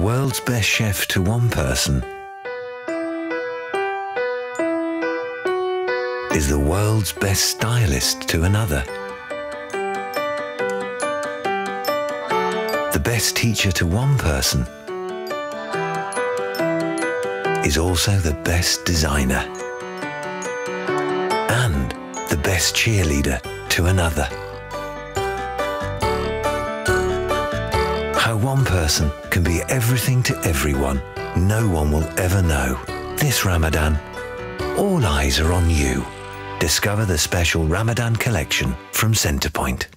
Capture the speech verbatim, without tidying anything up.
world's best chef to one person is the world's best stylist to another. The best teacher to one person is also the best designer. And the best cheerleader to another. How one person can be everything to everyone, no one will ever know. This Ramadan, all eyes are on you. Discover the special Ramadan collection from Centrepoint.